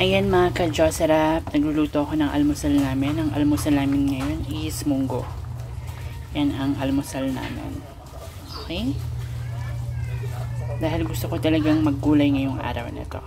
Ayan mga ka-Diyos, sarap. Nagluluto ako ng almusal namin. Ang almusal namin ngayon is munggo. Yan ang almusal namin. Okay? Dahil gusto ko talagang maggulay ngayong araw na to.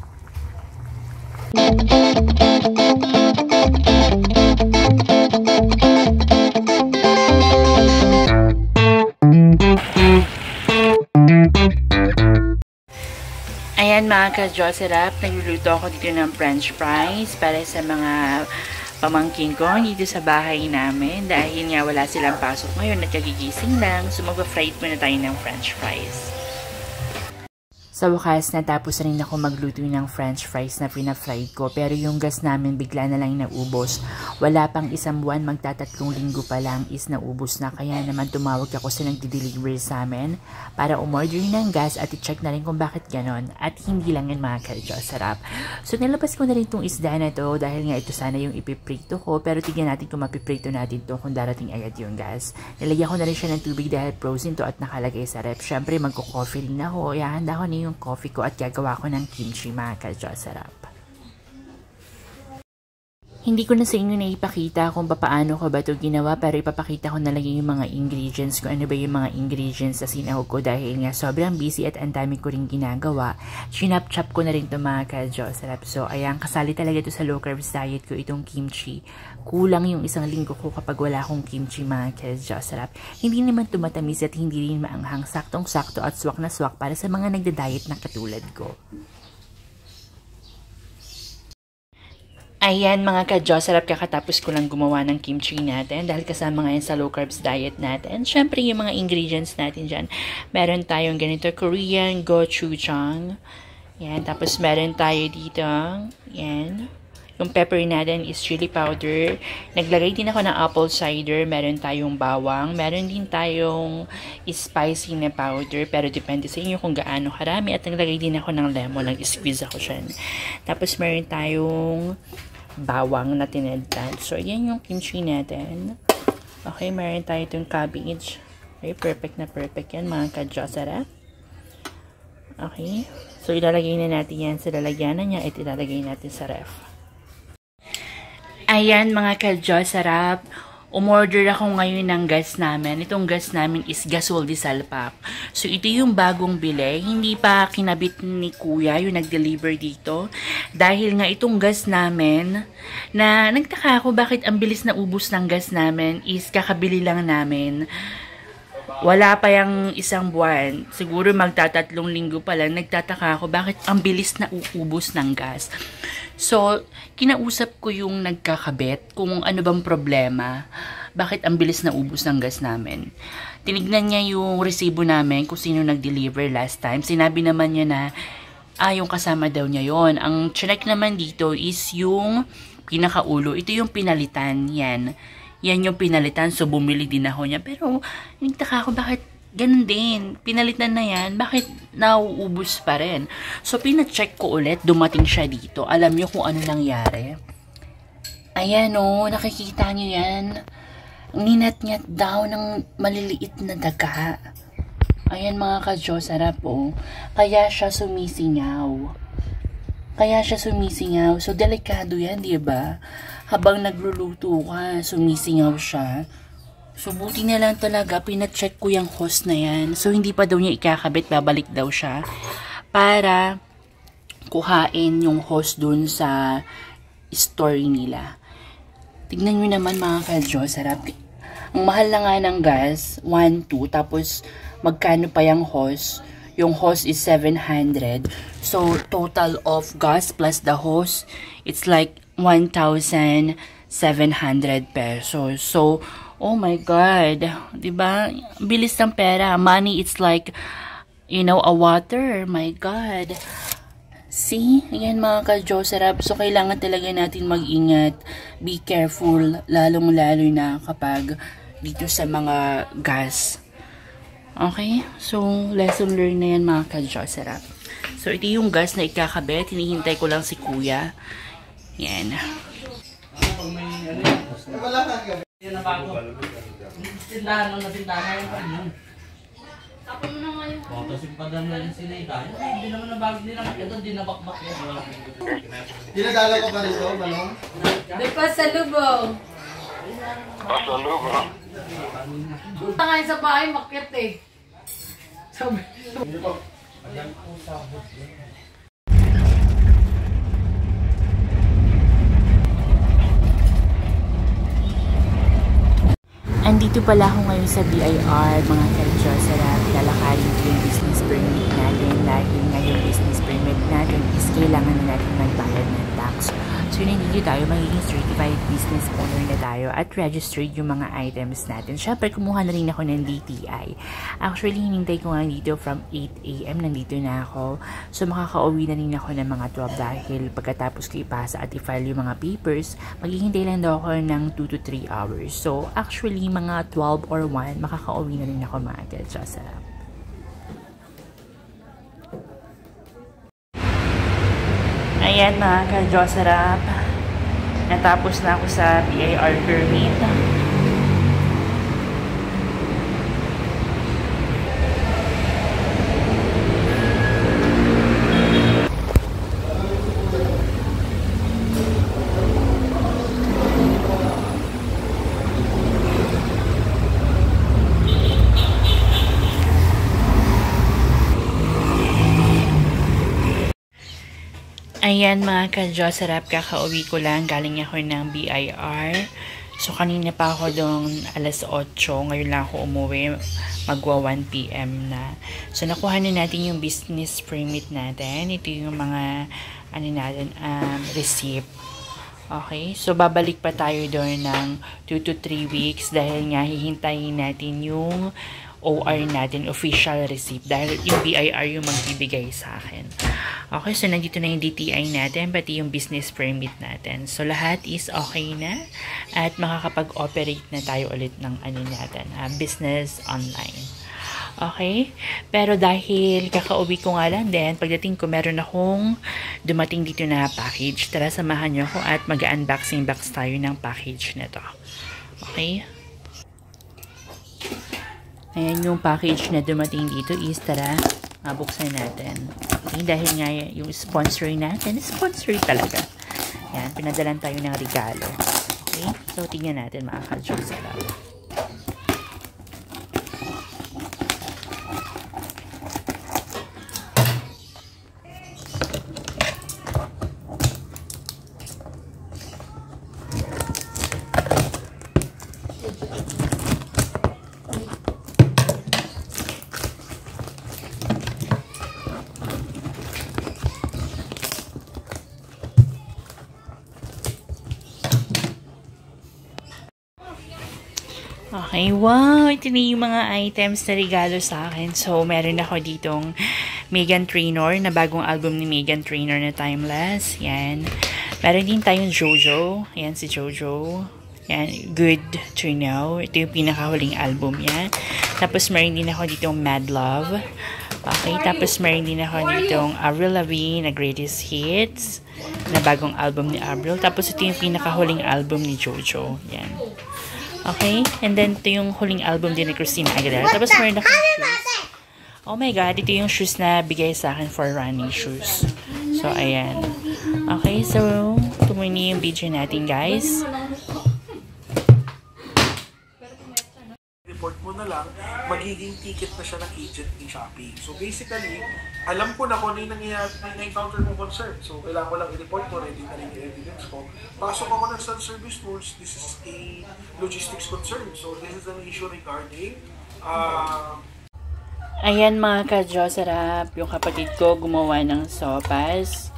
Ayan mga ka-Diyos, sarap. Nagluluto ako dito ng french fries para sa mga pamangkin ko dito sa bahay namin. Dahil nga wala silang pasok ngayon at kagigising lang. So magpa-fried muna tayo ng french fries. Sa wakas, natapos rin ako magluto ng french fries na pina-fried ko. Pero yung gas namin bigla na lang naubos. Wala pang isang buwan, magtatatlong linggo pa lang is naubos na. Kaya naman tumawag ako sa nagdi-deliver sa amin para umorder ng gas at i-check na rin kung bakit ganon. At hindi lang yan mga ka-Diyos, sarap. So nilabas ko na rin itong isda na to dahil nga ito sana yung ipiprito ko. Pero tignan natin kung mapiprito natin to kung darating agad yung gas. Nilagyan ko na rin siya ng tubig dahil frozen to at nakalagay sa ref. Syempre magko-coffee rin ako. Ihahanda ko na yung coffee ko at gagawa ko ng kimchi mga ka-Diyos, sarap. Hindi ko na sa inyo naipakita kung paano ko ba ito ginawa pero ipapakita ko na lang yung mga ingredients ko. Ano ba yung mga ingredients na sinahog ko dahil nga sobrang busy at ang dami ko rin ginagawa. Chinap-chop ko na rin ito mga ka-Diyos, sarap. So ayan, kasali talaga ito sa low carbs diet ko itong kimchi. Kulang yung isang linggo ko kapag wala akong kimchi mga ka-Diyos, sarap. Hindi naman tumatamis at hindi rin maanghang, saktong-sakto at swak na swak para sa mga nagda-diet na katulad ko. Ayan mga ka-Diyos, sarap, kakatapos ko lang gumawa ng kimchi natin dahil kasama ngayon sa low carbs diet natin. Syempre yung mga ingredients natin dyan. Meron tayong ganito, Korean gochujang. Yan, tapos meron tayo dito, yan. Yung pepper natin is chili powder. Naglagay din ako ng apple cider. Meron tayong bawang. Meron din tayong spicy na powder. Pero depende sa inyo kung gaano karami. At naglagay din ako ng lemon. Nag-squeeze ako dyan. Tapos meron tayong bawang na tinedtad. So, ayan yung kimchi natin. Okay, meron tayo itong cabbage. Okay, perfect na perfect yan mga ka-Diyos, sarap. Okay. So, ilalagay na natin yan sa lalagyanan niya at ilalagay natin sa ref. Ayan mga ka-Diyos, sarap. Umorder ako ngayon ng gas namin. Itong gas namin is Gasol de Salpak. So ito yung bagong bili. Hindi pa kinabit ni Kuya yung nag-deliver dito. Dahil nga itong gas namin, na nagtaka ako bakit ang bilis na ubos ng gas namin is kakabili lang namin. Wala pa yung isang buwan. Siguro magtatatlong linggo pa lang. Nagtataka ako bakit ang bilis na uubos ng gas. So, kinausap ko yung nagkakabit kung ano bang problema. Bakit ang bilis na ubos ng gas namin. Tinignan niya yung resibo namin kung sino nag-deliver last time. Sinabi naman niya na, yung kasama daw niya yon. Ang check naman dito is yung pinakaulo. Ito yung pinalitan. Yan yung pinalitan. So, bumili din ako niya. Pero, nagtaka ako bakit ganun din. Pinalitan na yan. Bakit nauubos pa rin? So, pina-check ko ulit. Dumating siya dito. Alam niyo kung ano nangyari? Ayan o. Nakikita niyo yan. Ninat-nyat daw ng maliliit na daga. Ayan mga ka-Diyos, sarap o. Kaya siya sumisingaw. So, delikado yan, diba? Habang nagluluto ka, sumisingaw siya. So, buti na lang talaga, pina-check ko yung hose na yan. So, hindi pa daw niya ikakabit, babalik daw siya. Para kuhain yung hose dun sa store nila. Tignan nyo naman mga ka-Diyos, sarap. Ang mahal na nga ng gas, 1, 2, tapos magkano pa yung hose? Yung hose is 700. So, total of gas plus the hose, it's like 1,700 pesos. So, oh my God. Diba? Bilis ng pera. Money, it's like, you know, a water. My God. See? Ayan mga ka-Diyos, sarap. So, kailangan talaga natin mag-ingat. Be careful. Lalong-lalo na kapag dito sa mga gas. Okay? So, lesson learned na yan mga ka-Diyos, sarap. So, ito yung gas na ikakabit. Hinihintay ko lang si Kuya. Yan. Tapos yung padala rin sila itayo. Hindi naman nabagay nila. Ito, hindi nabakbak yan. Dinadala ko pa rito, Manong? Di pa sa lubong. Pasalubong. Punta nga sa bahay, makit eh. Sabi. Andito pala ako ngayon sa BIR, mga ka-Josarap. Lalakarin ko yung business permit natin dahil ngayon business permit natin is kailangan na natin magbayad ng tax. So nandito tayo, magiging certified business owner na tayo at registered yung mga items natin. Siyempre, kumuha na rin ako ng DTI. Actually, hinintay ko nga dito from 8 AM, nandito na ako. So makaka-uwi na rin ako ng mga 12 dahil pagkatapos ko ipasa at i-file yung mga papers, maghihintay lang daw ako ng 2 to 3 hours. So actually, mga 12 or 1, makaka-uwi na rin ako mga ka-Josarap. Ayan mga ka-Josarap, natapos na ako sa BIR permit. Ayan mga ka-Josarap, kakauwi ko lang, galing ako ng BIR. So kanina pa ako doon alas 8, ngayon lang ako umuwi, magwa 1 PM na. So nakuha na natin yung business permit natin. Ito yung mga receipt. Okay, so babalik pa tayo doon ng 2 to 3 weeks dahil nga hihintayin natin yung OR natin, official receipt, dahil yung BIR yung magbibigay sa akin. Okay, so nandito na yung DTI natin, pati yung business permit natin. So lahat is okay na at makakapag-operate na tayo ulit ng business online. Okay? Pero dahil kakauwi ko nga lang din, pagdating ko meron akong dumating dito na package. Tara, samahan nyo ako at mag-unboxing box tayo ng package na to. Okay? Ayan yung package na dumating dito is, tara, mabuksan natin. Okay, dahil nga yung sponsor natin, sponsor talaga. Ayan, pinadalan tayo ng regalo. Okay, so tingnan natin mga ka-Josarap. Okay, wow! Ito na yung mga items na regalo sa akin. So, meron ako ditong Meghan Trainor, na bagong album ni Meghan Trainor na Timeless. Yan. Meron din tayong Jojo. Yan si Jojo. Yan, Good to Know. Ito yung pinakahuling album niya. Tapos, meron din ako ditong Mad Love. Okay, tapos meron din ako ditong Avril Lavigne na Greatest Hits, na bagong album ni Avril. Tapos, ito yung pinakahuling album ni Jojo. Yan. Okay? And then, ito yung huling album din ni Christina Aguilera. Tapos, meron akong shoes. Oh my God, ito yung shoes na bigay sa akin for running shoes. So, ayan. Okay, so, tumuni yung video natin, guys. Report mo na lang, magiging ticket na siya ng agent ni Shopee. So basically, alam ko na kung ano yung nangyayari, na-encounter mo concern. So kailangan ko lang i-report ko, ready na rin yung evidence ko. Pasok ako ng Sun Service Rules, this is a logistics concern. So this is an issue regarding Ayan mga ka-Josarap, yung kapatid ko gumawa ng sopas.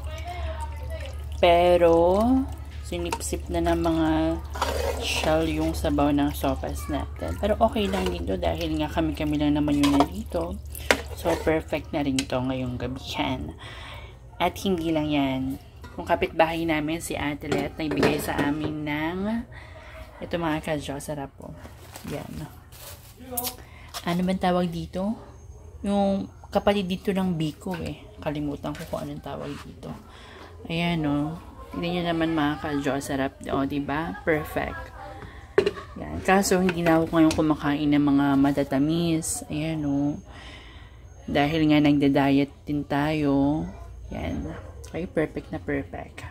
Pero, sinipsip na ng mga shell yung sabaw ng sopas natin. Pero okay lang dito dahil nga kami-kami lang naman yun na dito. So, perfect na rin ito ngayong gabihan. At hindi lang yan. Yung kapitbahay namin, si Ate Let, naibigay sa amin ng ito mga ka-Josarap po. Yan. Ano man tawag dito? Yung kapatid dito ng Biko eh. Kalimutan ko kung anong tawag dito. Ayan o. Hindi nyo naman mga ka-Josarap. O, diba? Perfect. Yan. Kaso, hindi na ako ngayon kumakain ng mga matatamis. Ayan o. Dahil nga nagda-diet din tayo. Yan. Okay, perfect na perfect.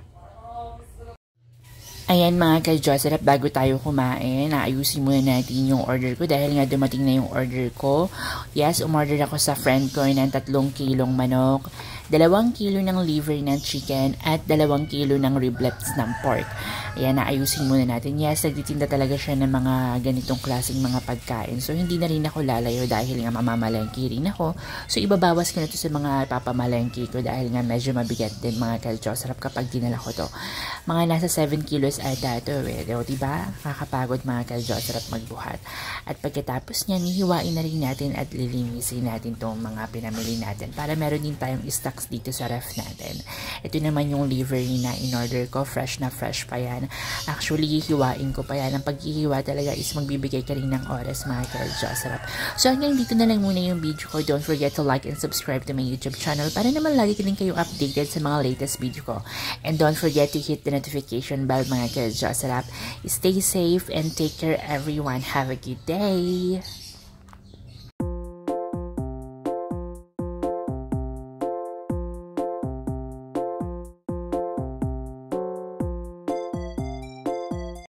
Ayan mga ka-Jocerap, bago tayo kumain, naayusin muna natin yung order ko dahil nga dumating na yung order ko. Yes, umorder ako sa friend ko ng 3 kilong manok, 2 kilo ng liver ng chicken, at 2 kilo ng riblets ng pork. Ayan, naayusin muna natin. Yes, nagtitinda talaga siya ng mga ganitong klaseng mga pagkain. So, hindi na rin ako lalayo dahil nga mamamalengke rin ako. So, ibabawas ko na to sa mga papamalengke ko dahil nga medyo mabigat din mga ka-Jocerap kapag dinala ko to. Mga nasa 7 kilos ata ito eh. O, diba? Kakapagod mga ka-Jocerap magbuhat. At pagkatapos niya, hihiwain na rin natin at lilinisin natin tong mga pinamili natin para meron din tayong stocks dito sa ref natin. Ito naman yung liver na in-order ko. Fresh na fresh pa yan. Actually, hihiwain ko pa yan. Ang paghihiwa talaga is magbibigay ka rin ng oras mga ka-Jocerap. So, hanggang dito na lang muna yung video ko. Don't forget to like and subscribe to my YouTube channel para naman lagi ka rin kayong updated sa mga latest video ko. And don't forget to hit the notification bell mga ka-Jocerap. Stay safe and take care everyone. Have a good day!